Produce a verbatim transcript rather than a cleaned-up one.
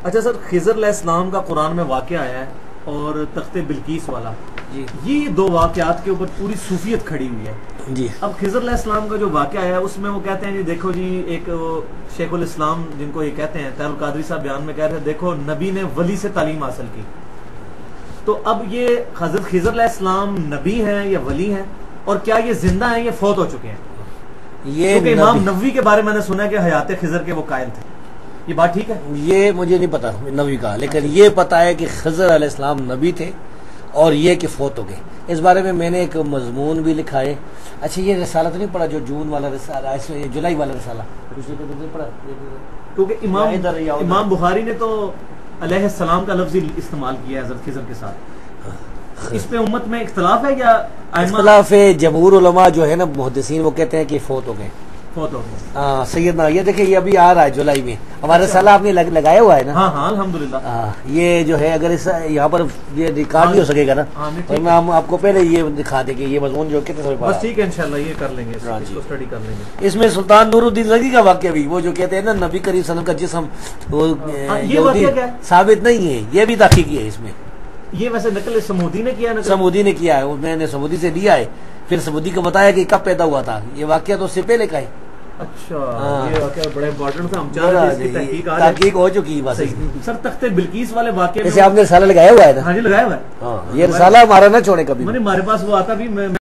اچھا سر، خضر علیہ السلام کا قرآن میں واقعہ آیا ہے اور تخت بلقیس والا، جی یہ دو واقعات کے اوپر پوری صوفیت کھڑی ہوئی ہے جی۔ اب خضر علیہ السلام کا جو واقعہ ہے اس میں وہ کہتے ہیں جی دیکھو جی، ایک شیخ الاسلام جن کو یہ کہتے ہیں طاہر القادری صاحب بیان میں کہہ رہے ہیں دیکھو نبی نے ولی سے تعلیم حاصل کی، تو اب یہ حضرت خضر علیہ السلام نبی ہیں یا ولی ہیں، اور کیا یہ زندہ ہیں یا فوت ہو چکے ہیں؟ یہ کیونکہ امام نووی کے بارے میں نے سنا ہے کہ حیات خضر کے وہ قائل تھے، یہ بات ٹھیک ہے؟ یہ مجھے نہیں پتا نبی کا، لیکن یہ پتا ہے کہ خضر علیہ السلام نبی تھے اور یہ کہ فوت ہو گئے۔ اس بارے میں میں نے ایک مضمون بھی لکھا ہے۔ اچھا یہ رسالہ تو نہیں پڑھا جو جون والا رسالہ، اس میں جولائی والا رسالہ پڑھا؟ کیونکہ امام امام بخاری نے تو علیہ السلام کا لفظ استعمال کیا ہے حضرت خضر کے ساتھ، اس پہ امت میں اختلاف ہے یا اختلاف ہے؟ جمہور علماء جو ہے نا محدثین وہ کہتے ہیں کہ فوت ہو گئے، فوت ہو گئے۔ ہاں سیدنا، یہ دیکھیں یہ ابھی آ رہا ہے جولائی میں، ہمارا رسالہ آپ نے لگایا ہوا ہے نا؟ ہاں ہاں الحمدللہ۔ یہ جو ہے اگر اس یہاں پر یہ ریکارڈ نہیں ہو سکے گا نا تو میں ہم آپ کو پہلے یہ دکھا دیں کہ یہ مضمون جو کتنے سمجھ پا رہا ہے۔ بس ٹھیک ہے انشاءاللہ یہ کر لیں گے، اس کو اسٹڈی کر لیں گے۔ اس میں سلطان نور الدین زنگی کا واقعہ بھی، وہ جو کہتے ہیں نا نبی کریم صلی اللہ علیہ وسلم کا جسم، یہ واقعہ کیا ہے؟ ثابت نہیں ہے، یہ بھی تحقیق ہے اس میں۔ یہ ویسے نقل سمودی نے کیا ہے؟ سمودی نے کیا ہے، میں نے سمودی سے لیا ہے، پھر سمودی کو بتایا کہ کب پیدا ہوا تھا، یہ واقعہ تو اس سے پہلے کا ہے۔ اچھا یہ واقعہ بڑا امپورٹنٹ تھا، ہم چاہ رہے تھے اس کی تحقیق ہو چکی ہے بس۔ سر تخت بلقیس والے واقعے میں آپ نے رسالہ لگایا ہوا ہے نا؟ ہاں جی لگایا ہوا ہے۔ یہ رسالہ ہمارا نہ چھوڑے کبھی، ہمارے پاس وہ آتا بھی